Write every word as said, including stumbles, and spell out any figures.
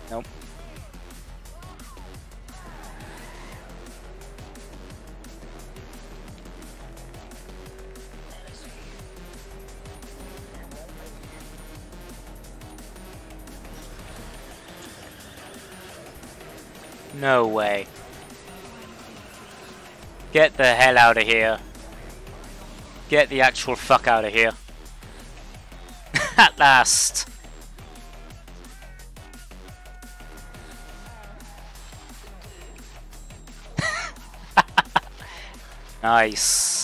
Nope. No way. Get the hell out of here. Get the actual fuck out of here. At last. Nice.